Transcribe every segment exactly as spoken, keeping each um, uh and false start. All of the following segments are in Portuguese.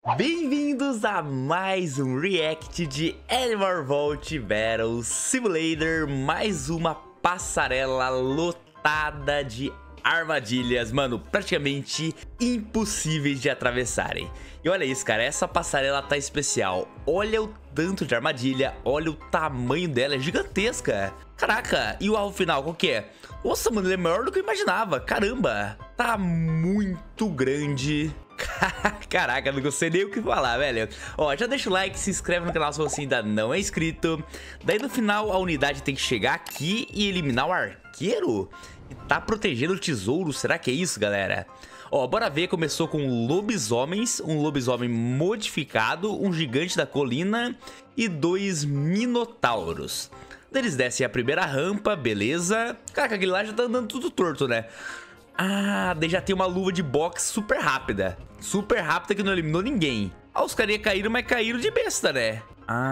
Bem-vindos a mais um react de Animal Vault Battle Simulator, mais uma passarela lotada de armadilhas, mano, praticamente impossíveis de atravessarem. E olha isso, cara, essa passarela tá especial. Olha o tanto de armadilha, olha o tamanho dela, é gigantesca. Caraca, e o alvo final, qual que é? Nossa, mano, ele é maior do que eu imaginava, caramba. Tá muito grande. Caraca, não sei nem o que falar, velho. Ó, já deixa o like, se inscreve no canal se você ainda não é inscrito. Daí no final a unidade tem que chegar aqui e eliminar o arqueiro. E tá protegendo o tesouro, será que é isso, galera? Ó, bora ver, começou com lobisomens, um lobisomem modificado, um gigante da colina e dois minotauros. Eles descem a primeira rampa, beleza. Caraca, aquele lá já tá andando tudo torto, né? Ah, daí já tem uma luva de boxe super rápida. Super rápida que não eliminou ninguém. Ah, os carinha caíram, mas caíram de besta, né?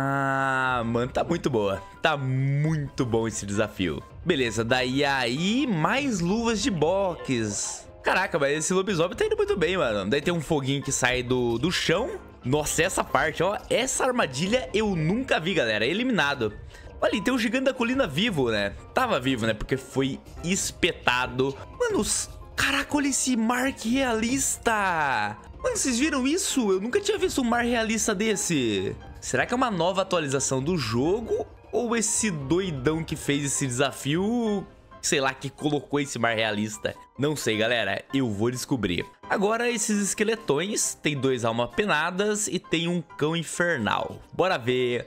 Ah, mano, tá muito boa. Tá muito bom esse desafio. Beleza, daí aí mais luvas de boxe. Caraca, mas esse lobisomem tá indo muito bem, mano. Daí tem um foguinho que sai do, do chão. Nossa, essa parte, ó. Essa armadilha eu nunca vi, galera. Eliminado. Olha, tem um gigante da colina vivo, né? Tava vivo, né? Porque foi espetado. Mano, caraca, olha esse mar realista. Mano, vocês viram isso? Eu nunca tinha visto um mar realista desse. Será que é uma nova atualização do jogo? Ou esse doidão que fez esse desafio, sei lá, que colocou esse mar realista? Não sei, galera. Eu vou descobrir. Agora, esses esqueletões. Tem dois almas penadas e tem um cão infernal. Bora ver.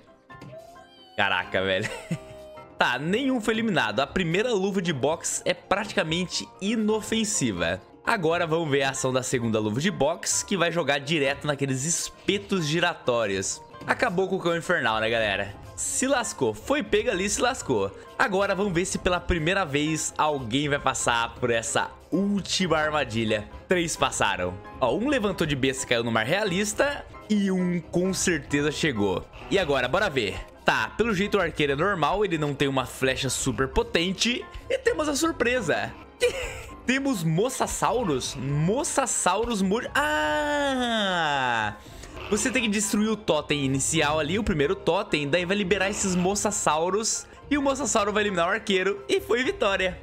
Caraca, velho. Tá, nenhum foi eliminado. A primeira luva de boxe é praticamente inofensiva. Agora vamos ver a ação da segunda luva de boxe, que vai jogar direto naqueles espetos giratórios. Acabou com o cão infernal, né, galera? Se lascou. Foi pego ali e se lascou. Agora vamos ver se pela primeira vez alguém vai passar por essa última armadilha. Três passaram. Ó, um levantou de besta e caiu no mar realista. E um com certeza chegou. E agora, bora ver. Tá, pelo jeito o arqueiro é normal, ele não tem uma flecha super potente. E temos a surpresa. Temos mosassauros. Mosassauros mor... Ah! Você tem que destruir o totem inicial ali, o primeiro totem. Daí vai liberar esses mosassauros. E o mosassauro vai eliminar o arqueiro. E foi vitória.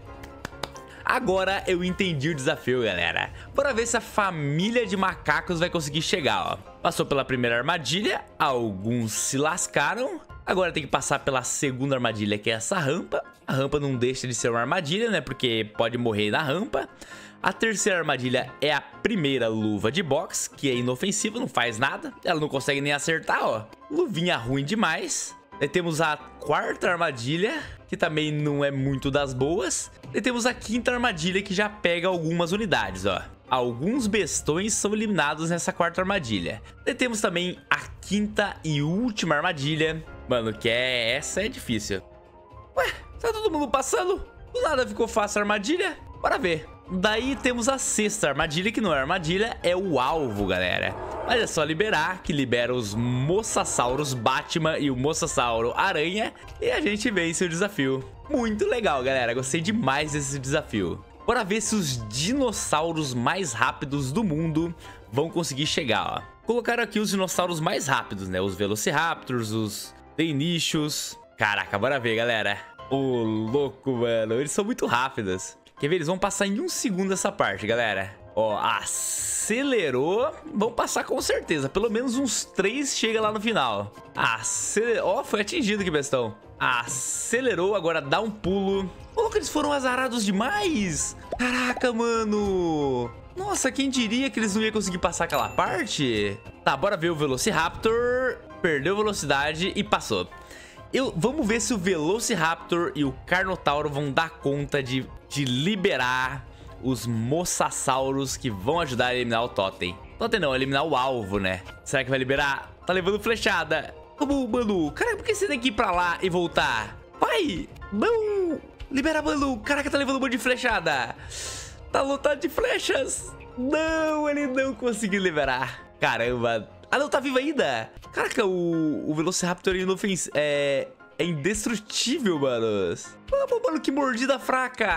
Agora eu entendi o desafio, galera. Bora ver se a família de macacos vai conseguir chegar, ó. Passou pela primeira armadilha, alguns se lascaram. Agora tem que passar pela segunda armadilha, que é essa rampa. A rampa não deixa de ser uma armadilha, né? Porque pode morrer na rampa. A terceira armadilha é a primeira luva de boxe, que é inofensiva, não faz nada. Ela não consegue nem acertar, ó. Luvinha ruim demais. Daí temos a quarta armadilha, que também não é muito das boas. E temos a quinta armadilha, que já pega algumas unidades, ó. Alguns bestões são eliminados nessa quarta armadilha. E temos também a quinta e última armadilha. Mano, que é... essa é difícil. Ué, tá todo mundo passando? Do nada ficou fácil a armadilha? Bora ver. Daí temos a sexta armadilha, que não é armadilha, é o alvo, galera. Mas é só liberar, que libera os mosassauros Batman e o mosassauro Aranha. E a gente vence o desafio. Muito legal, galera. Gostei demais desse desafio. Bora ver se os dinossauros mais rápidos do mundo vão conseguir chegar, ó. Colocaram aqui os dinossauros mais rápidos, né? Os Velociraptors, os Deinonychus. Caraca, bora ver, galera. Ô, louco, mano. Eles são muito rápidos. Quer ver? Eles vão passar em um segundo essa parte, galera. Ó, acelerou. Vão passar com certeza. Pelo menos uns três chega lá no final. Acelerou. Ó, foi atingido aqui, bestão. Acelerou, agora dá um pulo. Ô, eles foram azarados demais. Caraca, mano. Nossa, quem diria que eles não iam conseguir passar aquela parte? Tá, bora ver o Velociraptor. Perdeu velocidade e passou. Eu, vamos ver se o Velociraptor e o Carnotauro vão dar conta de, de liberar os mosassauros que vão ajudar a eliminar o totem. Totem não, eliminar o alvo, né? Será que vai liberar? Tá levando flechada. Como, mano? Cara, por que você tem que ir pra lá e voltar? Vai! Não! Libera, mano! Caraca, tá levando um monte de flechada. Tá lotado de flechas. Não, ele não conseguiu liberar. Caramba. Ah, não, tá vivo ainda. Caraca, o, o Velociraptor inofensivo é, é indestrutível, mano. Mano, mano, que mordida fraca.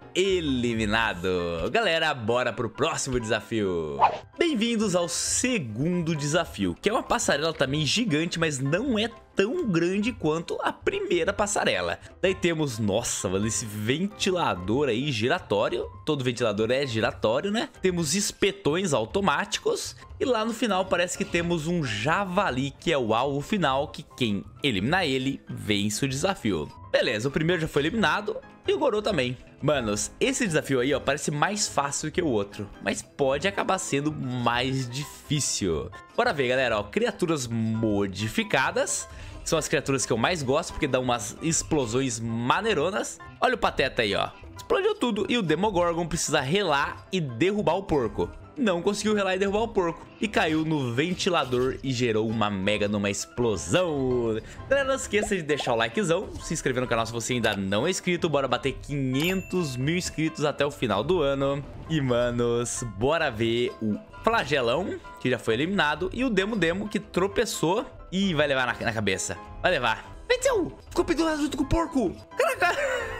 eliminado. Galera, bora pro próximo desafio. Bem-vindos ao segundo desafio, que é uma passarela também gigante, mas não é tão grande quanto a primeira passarela. Daí temos, nossa, mano, esse ventilador aí giratório. Todo ventilador é giratório, né? Temos espetões automáticos. E lá no final parece que temos um javali, que é o alvo final, que quem eliminar ele vence o desafio. Beleza, o primeiro já foi eliminado e o Gorô também. Manos, esse desafio aí, ó, parece mais fácil que o outro, mas pode acabar sendo mais difícil. Bora ver, galera, ó, criaturas modificadas. São as criaturas que eu mais gosto, porque dão umas explosões maneironas. Olha o Pateta aí, ó. Explodiu tudo e o Demogorgon precisa relar e derrubar o porco. Não conseguiu relar e derrubar o porco. E caiu no ventilador e gerou uma mega numa explosão. Galera, não esqueça de deixar o likezão, se inscrever no canal se você ainda não é inscrito. Bora bater quinhentos mil inscritos até o final do ano. E, manos, bora ver o Flagelão, que já foi eliminado, e o Demo Demo, que tropeçou e vai levar na, na cabeça. Vai levar. Venceu! Ficou pendurado junto com o porco. Caraca!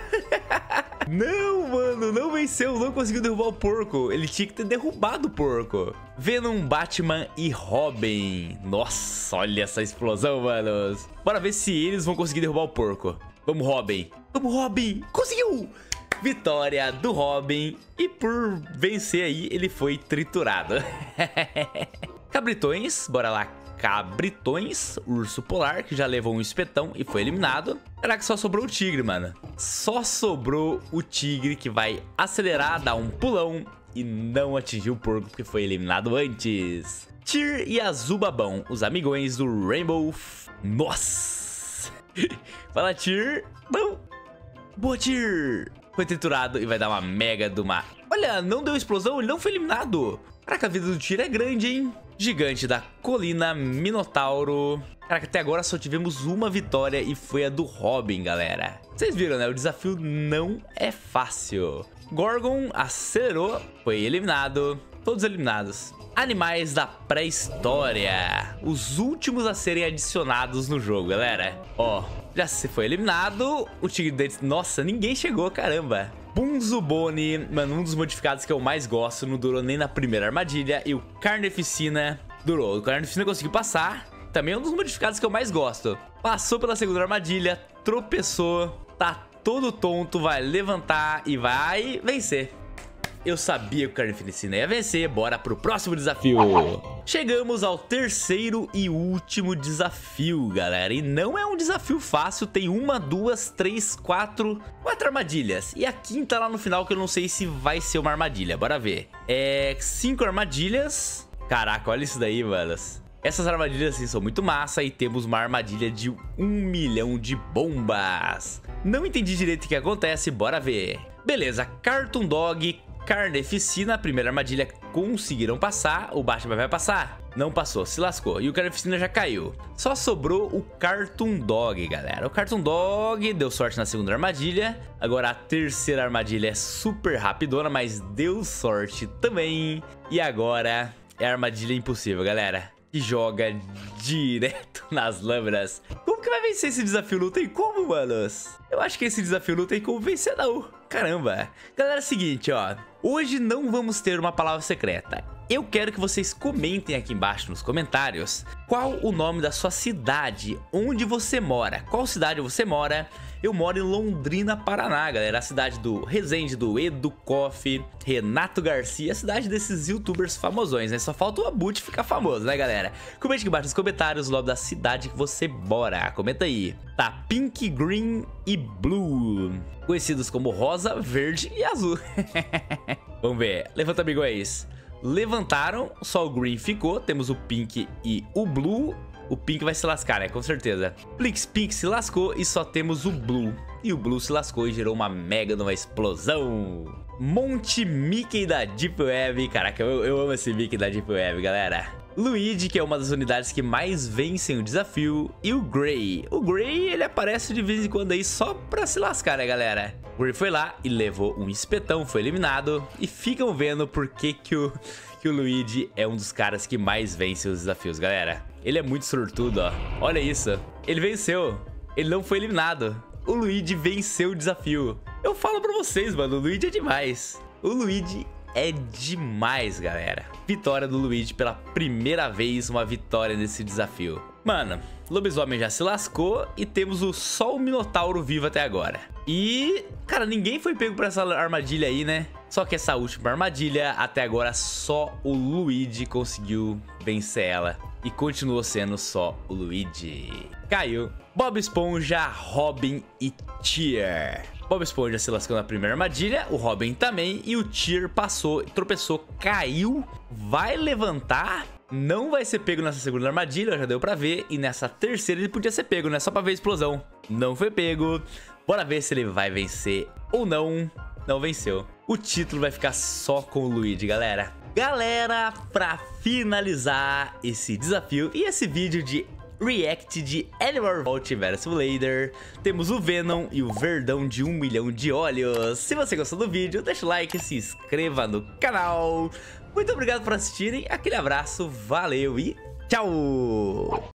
Não, mano, não venceu, não conseguiu derrubar o porco. Ele tinha que ter derrubado o porco. Venom, Batman e Robin. Nossa, olha essa explosão, manos. Bora ver se eles vão conseguir derrubar o porco. Vamos, Robin. Vamos, Robin. Conseguiu! Vitória do Robin. E por vencer aí, ele foi triturado. Cabritões, bora lá. Cabritões, urso polar, que já levou um espetão e foi eliminado. Caraca, só sobrou o tigre, mano. Só sobrou o tigre, que vai acelerar, dar um pulão e não atingir o porco, porque foi eliminado antes. Tyr e Azubabão, os amigões do Rainbow. Nossa! Fala, Tyr. Não. Boa, Tyr. Foi triturado e vai dar uma mega do mar. Olha, não deu explosão, ele não foi eliminado. Caraca, a vida do Tyr é grande, hein? Gigante da colina, Minotauro. Caraca, até agora só tivemos uma vitória e foi a do Robin, galera. Vocês viram, né? O desafio não é fácil. Gorgon acelerou, foi eliminado. Todos eliminados. Animais da pré-história. Os últimos a serem adicionados no jogo, galera. Ó, já se foi eliminado. O tigre deles... Nossa, ninguém chegou, caramba. Bunzubone, mano, um dos modificados que eu mais gosto. Não durou nem na primeira armadilha. E o Carneficina durou. O Carneficina conseguiu passar. Também é um dos modificados que eu mais gosto. Passou pela segunda armadilha, tropeçou, tá todo tonto, vai levantar e vai vencer. Eu sabia que o Carneficina ia vencer, bora pro próximo desafio. Chegamos ao terceiro e último desafio, galera. E não é um desafio fácil, tem uma, duas, três, quatro, quatro armadilhas. E a quinta lá no final, que eu não sei se vai ser uma armadilha, bora ver. É, cinco armadilhas. Caraca, olha isso daí, manos. Essas armadilhas assim são muito massa e temos uma armadilha de um milhão de bombas. Não entendi direito o que acontece, bora ver. Beleza, Cartoon Dog, Carneficina, a primeira armadilha conseguiram passar. O Batman vai passar? Não passou, se lascou. E o Carneficina já caiu. Só sobrou o Cartoon Dog, galera. O Cartoon Dog deu sorte na segunda armadilha. Agora a terceira armadilha é super rapidona, mas deu sorte também. E agora é a armadilha impossível, galera, que joga direto nas lâminas. Como que vai vencer esse desafio? Não tem como, manos. Eu acho que esse desafio não tem como vencer, não. Caramba. Galera, é o seguinte, ó. Hoje não vamos ter uma palavra secreta. Eu quero que vocês comentem aqui embaixo nos comentários qual o nome da sua cidade, onde você mora. Qual cidade você mora? Eu moro em Londrina, Paraná, galera. A cidade do Rezende, do Edu Koff, Renato Garcia. A cidade desses youtubers famosões, né? Só falta o Abut ficar famoso, né, galera? Comente aqui embaixo nos comentários o nome da cidade que você mora. Comenta aí. Tá, Pink, Green e Blue. Conhecidos como rosa, verde e azul. Vamos ver. Levanta, amigões. Levantaram, só o Green ficou. Temos o Pink e o Blue. O Pink vai se lascar, né? Com certeza. Plix Pink se lascou e só temos o Blue. E o Blue se lascou e gerou uma mega numa explosão. Monte Mickey da Deep Web. Caraca, eu, eu amo esse Mickey da Deep Web, galera. Luigi, que é uma das unidades que mais vencem o desafio. E o Gray. O Gray, ele aparece de vez em quando aí só pra se lascar, né, galera? O Gray foi lá e levou um espetão, foi eliminado. E ficam vendo por que que o, que o Luigi é um dos caras que mais vence os desafios, galera. Ele é muito sortudo, ó. Olha isso. Ele venceu. Ele não foi eliminado. O Luigi venceu o desafio. Eu falo pra vocês, mano, o Luigi é demais. O Luigi é demais, galera. Vitória do Luigi pela primeira vez, uma vitória nesse desafio. Mano, lobisomem já se lascou e temos o só o Minotauro vivo até agora. E, cara, ninguém foi pego por essa armadilha aí, né? Só que essa última armadilha, até agora, só o Luigi conseguiu vencer ela. E continuou sendo só o Luigi. Caiu. Bob Esponja, Robin e Tear. Bob Esponja se lascou na primeira armadilha, o Robin também, e o Tear passou, tropeçou, caiu, vai levantar, não vai ser pego nessa segunda armadilha, já deu pra ver, e nessa terceira ele podia ser pego, né, só pra ver a explosão. Não foi pego, bora ver se ele vai vencer ou não, não venceu. O título vai ficar só com o Luigi, galera. Galera, pra finalizar esse desafio e esse vídeo de react de Animal Revolt versus. Simulator, temos o Venom e o Verdão de um milhão de olhos. Se você gostou do vídeo, deixa o like, se inscreva no canal. Muito obrigado por assistirem, aquele abraço, valeu e tchau!